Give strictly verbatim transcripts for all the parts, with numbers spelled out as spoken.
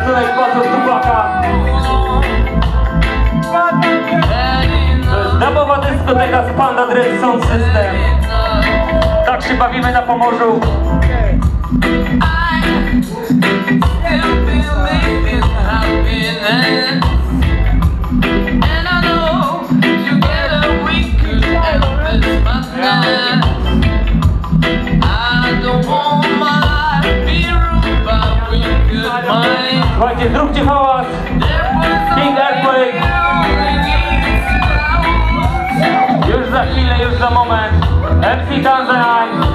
szacunek pasów Tupaka. To jest dubowa dyskoteka z Panda Dread Sound System. Tak się bawimy na Pomorzu. Słuchajcie, zróbcie hałas. King Earthquake. Już za chwilę, już za moment. M C Tanzanite.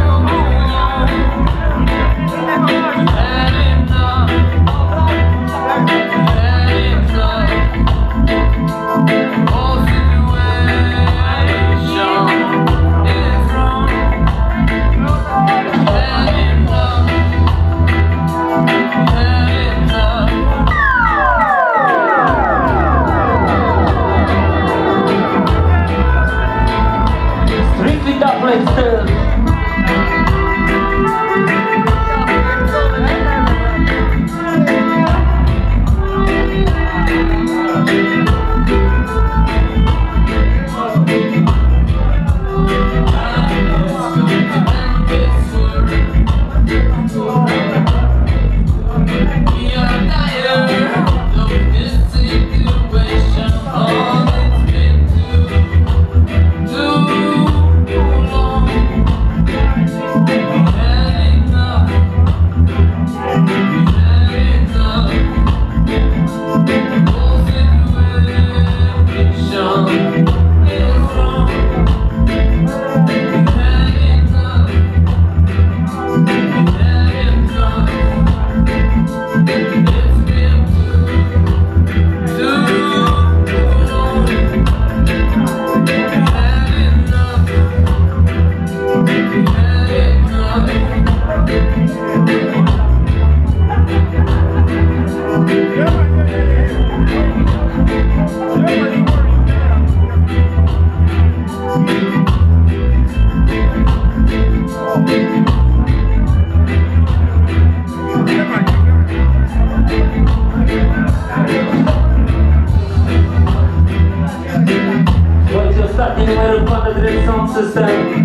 Ostatni numer Panda Dread Sound System.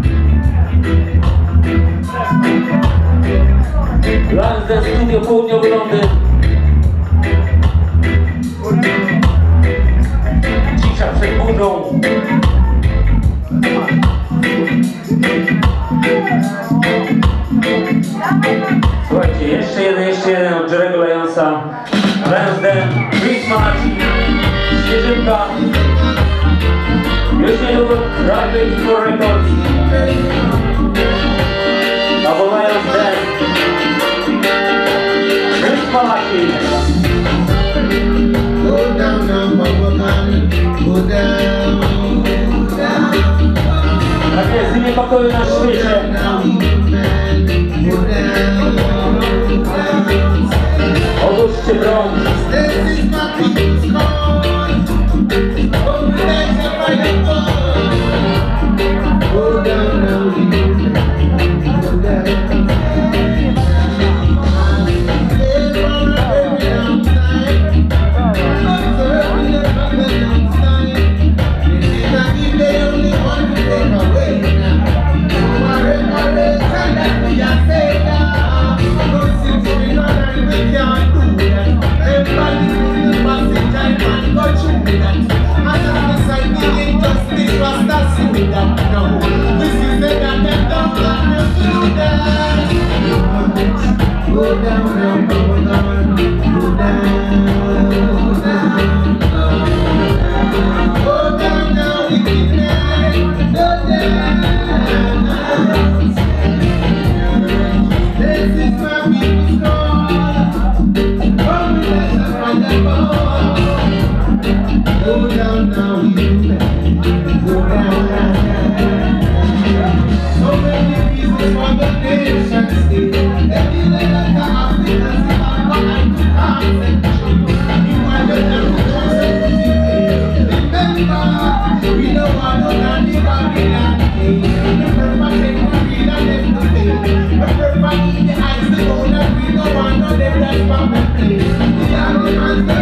Lansden Studio Południowy Londyn. Cisza przed burzą. Słuchajcie, jeszcze jeden, jeszcze jeden od Jerego Lyonsa. Lansden, Chris Martin, Śnieżynka. Już niedługo Private for Records. Albo Lansden. Chris Martin. Go down now, Baba, go down, go down. Tak jest, imię pokoju na świecie. Odłóżcie broń. This is my people's call. Go down now, go down. Everybody in the eyes, the owner, we don't want no them that's from the place. down,